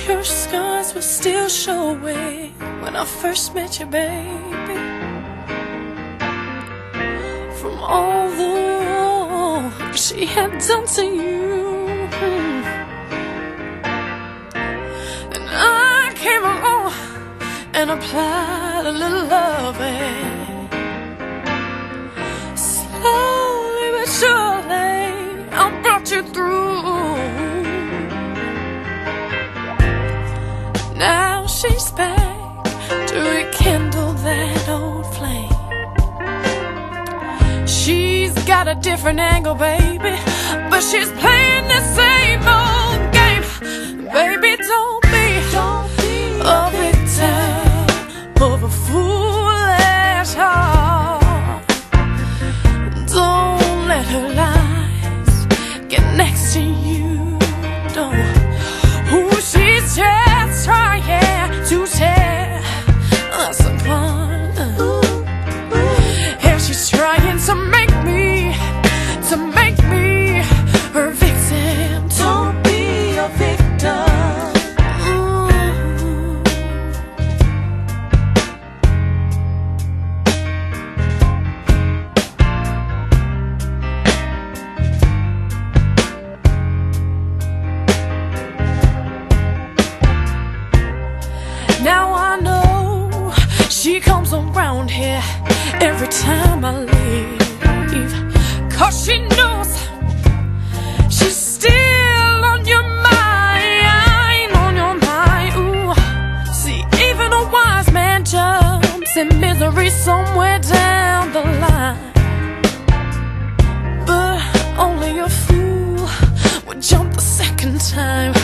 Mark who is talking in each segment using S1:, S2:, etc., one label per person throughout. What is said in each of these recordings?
S1: Your scars will still showing when I first met you, baby. From all the wrong she had done to you, and I came along and applied a little loving. Slowly but surely I brought you through. Now she's back to rekindle that old flame. She's got a different angle, baby, but she's playing the same old game. Baby, don't be a victim of a foolish heart. Don't let her lies get next to you. Don't. Who she's just trying to tear us apart. And she's trying to make me her victim. Don't be a victim. Now I know she comes around here every time I leave, 'cause she knows she's still on your mind, Ooh. See, even a wise man jumps in misery somewhere down the line, but only a fool would jump the second time.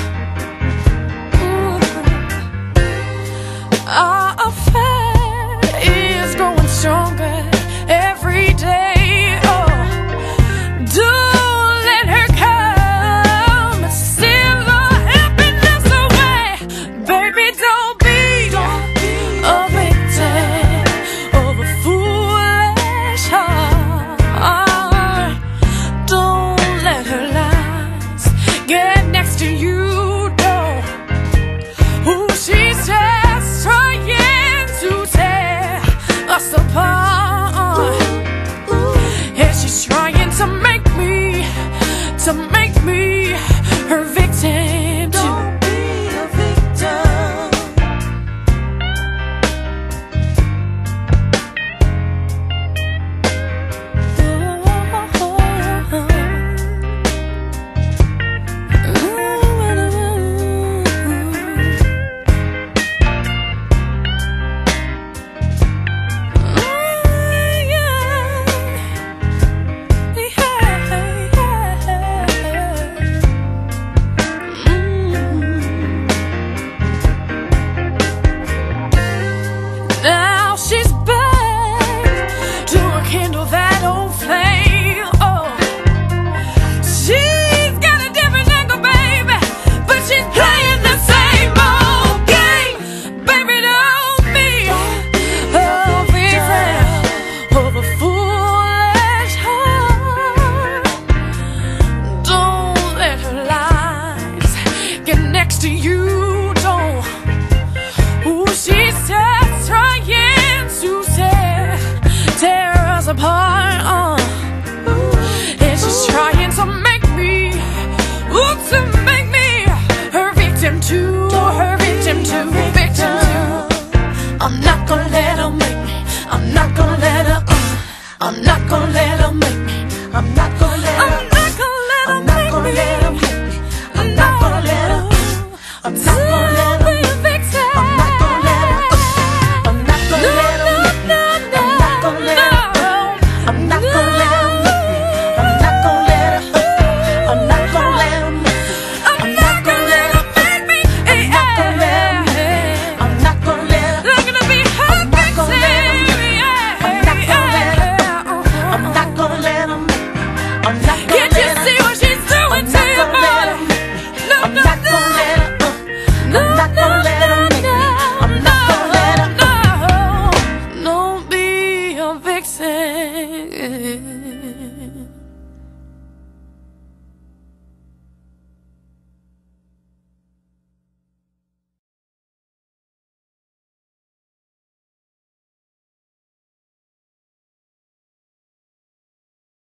S1: Our affair is growing stronger every day. Oh, don't let her come and steal our happiness away. Baby, don't be a victim of a foolish heart. Don't let her lies get next to you. Don't. Who she's just trying to tear us apart. Yeah, she's trying to make me her victim. Don't be a victim. Now she's back to rekindle that old flame. Oh, she's got a different angle, baby, but she's playing the same old game. Baby, don't be a victim of a foolish heart. Don't let her lies get next to you. Don't. Ooh, she's just trying to tear us apart. And she's trying to make me her victim too, victim too. I'm not gonna let her make me. I'm not gonna let her. I'm not gonna let her make me. I'm not gonna let her. I'm not gonna let her make me. I'm not gonna let her.